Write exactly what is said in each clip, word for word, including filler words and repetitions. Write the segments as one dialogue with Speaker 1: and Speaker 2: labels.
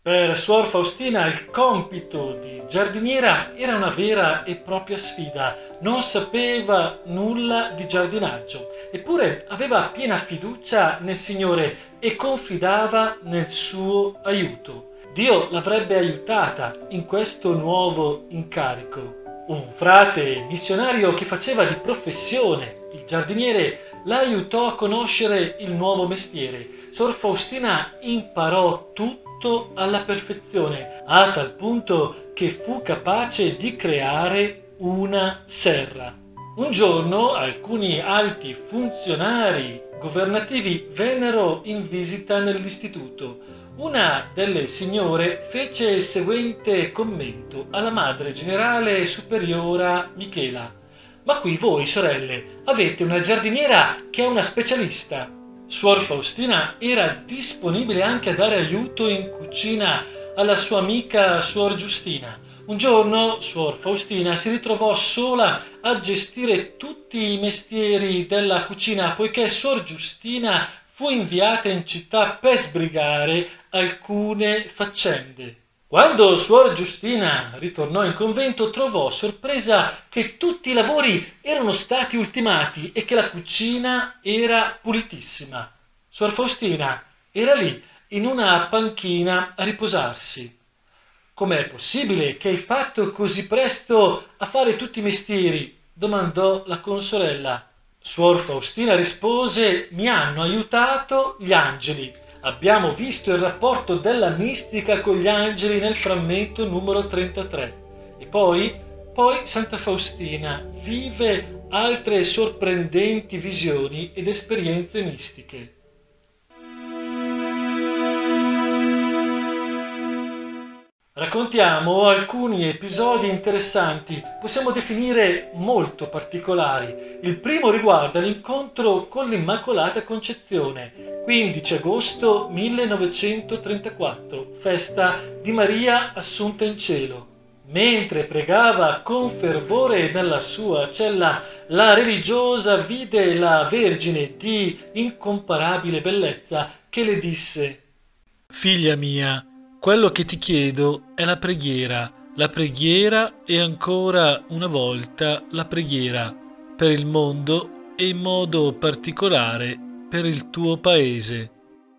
Speaker 1: Per Suor Faustina il compito di giardiniera era una vera e propria sfida. Non sapeva nulla di giardinaggio, eppure aveva piena fiducia nel Signore e confidava nel suo aiuto. Dio l'avrebbe aiutata in questo nuovo incarico. Un frate missionario che faceva di professione il giardiniere la aiutò a conoscere il nuovo mestiere. Suor Faustina imparò tutto alla perfezione, a tal punto che fu capace di creare una serra. Un giorno alcuni alti funzionari governativi vennero in visita nell'istituto. Una delle signore fece il seguente commento alla madre generale superiora Michela: «Ma qui voi, sorelle, avete una giardiniera che è una specialista». Suor Faustina era disponibile anche a dare aiuto in cucina alla sua amica Suor Giustina. Un giorno Suor Faustina si ritrovò sola a gestire tutti i mestieri della cucina, poiché Suor Giustina fu inviata in città per sbrigare alcune faccende. Quando Suor Giustina ritornò in convento, trovò sorpresa che tutti i lavori erano stati ultimati e che la cucina era pulitissima. Suor Faustina era lì, in una panchina, a riposarsi. «Com'è possibile che hai fatto così presto a fare tutti i mestieri?» domandò la consorella. Suor Faustina rispose: «Mi hanno aiutato gli angeli. Abbiamo visto il rapporto della mistica con gli angeli nel frammento numero trentatré. E poi, poi Santa Faustina vive altre sorprendenti visioni ed esperienze mistiche». Raccontiamo alcuni episodi interessanti, possiamo definire molto particolari. Il primo riguarda l'incontro con l'Immacolata Concezione, quindici agosto millenovecentotrentaquattro, festa di Maria Assunta in Cielo. Mentre pregava con fervore nella sua cella, la religiosa vide la Vergine di incomparabile bellezza che le disse: «Figlia mia, quello che ti chiedo è la preghiera, la preghiera e ancora una volta la preghiera per il mondo e in modo particolare per il tuo paese».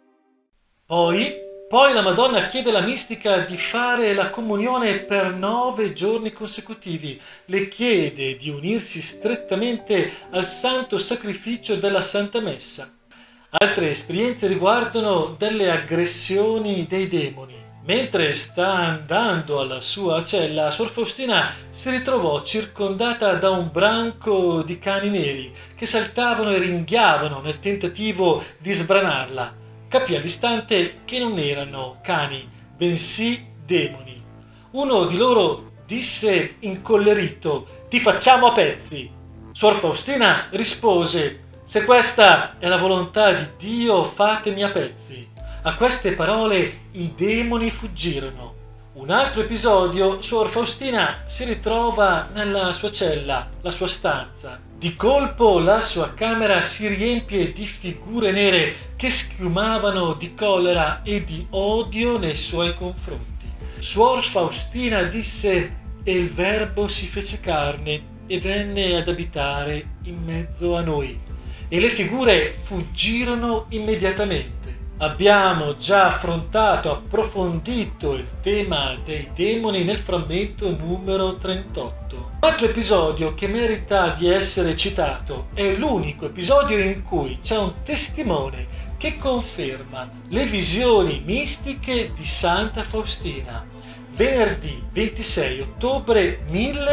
Speaker 1: Poi, poi la Madonna chiede alla mistica di fare la comunione per nove giorni consecutivi. Le chiede di unirsi strettamente al santo sacrificio della Santa Messa. Altre esperienze riguardano delle aggressioni dei demoni. Mentre sta andando alla sua cella, Suor Faustina si ritrovò circondata da un branco di cani neri che saltavano e ringhiavano nel tentativo di sbranarla. Capì all'istante che non erano cani, bensì demoni. Uno di loro disse incollerito: «Ti facciamo a pezzi». Suor Faustina rispose: «Se questa è la volontà di Dio, fatemi a pezzi». A queste parole i demoni fuggirono. Un altro episodio: Suor Faustina si ritrova nella sua cella, la sua stanza. Di colpo la sua camera si riempie di figure nere che schiumavano di collera e di odio nei suoi confronti. Suor Faustina disse: «E il Verbo si fece carne e venne ad abitare in mezzo a noi». E le figure fuggirono immediatamente. Abbiamo già affrontato, approfondito il tema dei demoni nel frammento numero trentotto. Un altro episodio che merita di essere citato è l'unico episodio in cui c'è un testimone che conferma le visioni mistiche di Santa Faustina. Venerdì ventisei ottobre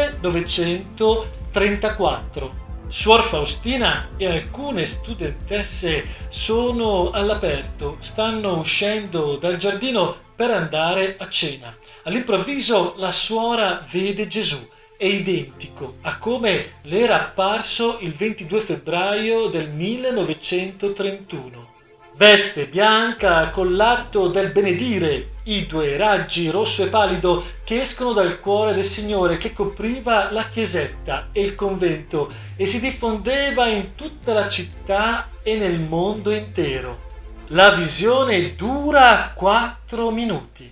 Speaker 1: millenovecentotrentaquattro. Suor Faustina e alcune studentesse sono all'aperto, stanno uscendo dal giardino per andare a cena. All'improvviso la suora vede Gesù, è identico a come le era apparso il ventidue febbraio del millenovecentotrentuno. Veste bianca con l'atto del benedire, i due raggi rosso e pallido che escono dal cuore del Signore, che copriva la chiesetta e il convento e si diffondeva in tutta la città e nel mondo intero. La visione dura quattro minuti.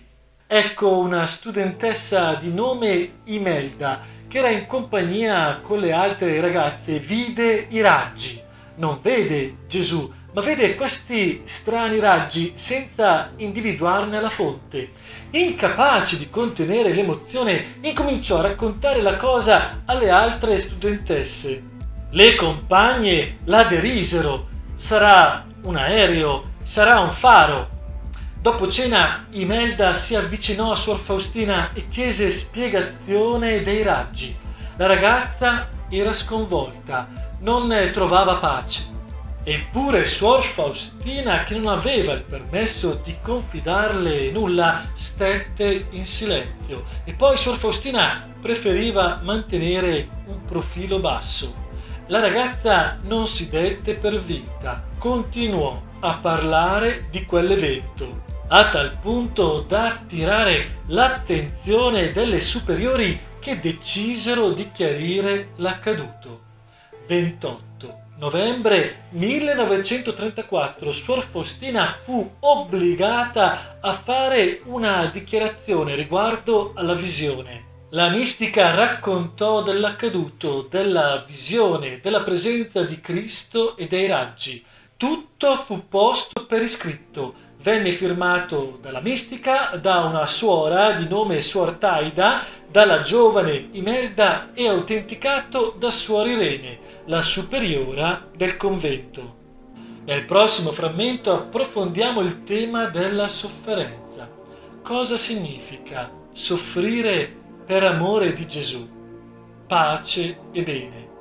Speaker 1: Ecco una studentessa di nome Imelda, che era in compagnia con le altre ragazze, vide i raggi. Non vede Gesù, ma vede questi strani raggi senza individuarne la fonte. Incapace di contenere l'emozione, incominciò a raccontare la cosa alle altre studentesse. Le compagne la derisero. Sarà un aereo, sarà un faro. Dopo cena Imelda si avvicinò a Suor Faustina e chiese spiegazione dei raggi. La ragazza era sconvolta, non ne trovava pace. Eppure Suor Faustina, che non aveva il permesso di confidarle nulla, stette in silenzio. E poi Suor Faustina preferiva mantenere un profilo basso. La ragazza non si dette per vinta, continuò a parlare di quell'evento, a tal punto da attirare l'attenzione delle superiori, che decisero di chiarire l'accaduto. ventotto novembre millenovecentotrentaquattro, Suor Faustina fu obbligata a fare una dichiarazione riguardo alla visione. La mistica raccontò dell'accaduto, della visione, della presenza di Cristo e dei raggi. Tutto fu posto per iscritto. Venne firmato dalla mistica, da una suora di nome Suor Taida, dalla giovane Imelda e autenticato da Suor Irene, la superiora del convento. Nel prossimo frammento approfondiamo il tema della sofferenza. Cosa significa soffrire per amore di Gesù? Pace e bene.